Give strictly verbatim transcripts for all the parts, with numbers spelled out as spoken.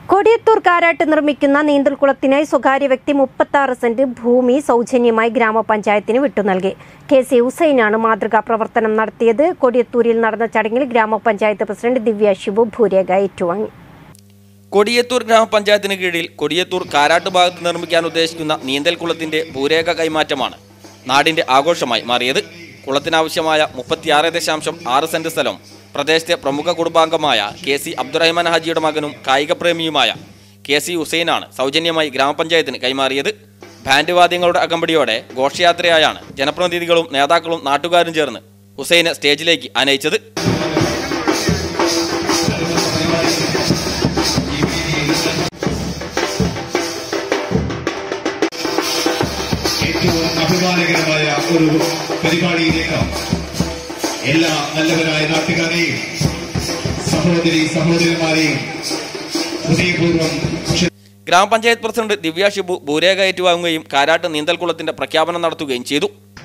കൊടിയത്തൂർ കാരാട്ട് നിർമ്മിക്കുന്ന നീന്തൽക്കുളത്തിനായി സ്വകാര്യ വ്യക്തി മുപ്പത്താറ് സെന്റ് ഭൂമി സൗജന്യമായി ഗ്രാമപഞ്ചായത്തിന് വിട്ടുനൽകി. കെ സി ഹുസൈനാണ് മാതൃകാ പ്രവർത്തനം നടത്തിയത്. കൊടിയത്തൂരിൽ നടന്ന ചടങ്ങിൽ ഗ്രാമപഞ്ചായത്ത് പ്രസിഡന്റ് ദിവ്യ ശിബു ഭൂരേഖ ഏറ്റുവാങ്ങി. കൊടിയത്തൂർ ഗ്രാമപഞ്ചായത്തിന് കീഴിൽ കൊടിയത്തൂർ കാരാട്ട് ഭാഗത്ത് നിർമ്മിക്കാൻ ഉദ്ദേശിക്കുന്ന നീന്തൽക്കുളത്തിന്റെ ഭൂരേഖ കൈമാറ്റമാണ് നാടിന്റെ ആഘോഷമായി മാറിയത്. കുളത്തിനാവശ്യമായ മുപ്പത്തിയാറ് ദശാംശം ആറ് സെന്റ് സ്ഥലം പ്രദേശത്തെ പ്രമുഖ കുടുംബാംഗമായ കെ സി അബ്ദുറഹ്മാൻ ഹാജിയുടെ മകനും കായികപ്രേമിയുമായ കെ സി ഹുസൈനാണ് സൗജന്യമായി ഗ്രാമപഞ്ചായത്തിന് കൈമാറിയത്. ബാൻഡ് വാദ്യങ്ങളുടെ അകമ്പടിയോടെ ഘോഷയാത്രയായാണ് ജനപ്രതിനിധികളും നേതാക്കളും നാട്ടുകാരും ചേർന്ന് ഹുസൈനെ സ്റ്റേജിലേക്ക് ആനയിച്ചത്. ഏറ്റവും അഭിമാനകരമായ ഒരു പരിപാടിയിലേക്ക് എല്ലാ നല്ലവരായ നാട്ടുകാരെയും സഹോദരി സഹോദരന്മാരെയും ഹൃദയപൂർവ്വം ഗ്രാമപഞ്ചായത്ത് പ്രസിഡന്റ് ദിവ്യ ഷിബു ഭൂരേഖ ഏറ്റുവാങ്ങുകയും കാരാട്ട് നീന്തൽക്കുളത്തിന്റെ പ്രഖ്യാപനം നടത്തുകയും ചെയ്തു.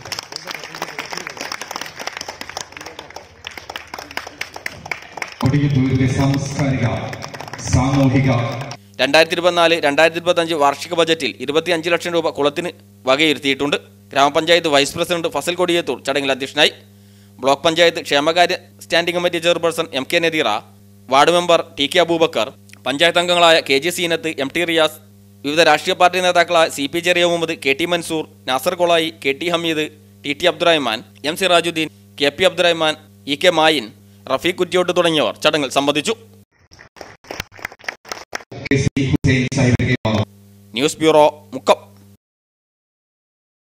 സാംസ്കാരിക സാമൂഹിക രണ്ടായിരത്തി ഇരുപത്തിനാല് രണ്ടായിരത്തി ഇരുപത്തി അഞ്ച് വാർഷിക ബജറ്റിൽ ഇരുപത്തിയഞ്ച് ലക്ഷം രൂപ കുളത്തിന് വകയിരുത്തിയിട്ടുണ്ട്. ഗ്രാമപഞ്ചായത്ത് വൈസ് പ്രസിഡന്റ് ഫസൽ കൊടിയത്തൂർ ചടങ്ങിൽ അധ്യക്ഷനായി. ബ്ലോക്ക് പഞ്ചായത്ത് ക്ഷേമകാര്യ standing committee chairperson M K Nadeera, ward member T K Aboobacker, panchayat അംഗങ്ങളായ K G Seenath, M T Riyas, വിവിധ രാഷ്ട്രീയ പാർട്ടി നേതാക്കളായ C P Cheriya Muhammad, K T Mansoor, Nasar Kolayi, K T Hameed, T T Abdurahman, M Sirajuddin, K P Abdurahman, E K Mayin, Rafeeq Kuttiyot തുടങ്ങിയവർ ചടങ്ങിൽ സംബന്ധിച്ചു. News bureau, Mukkam.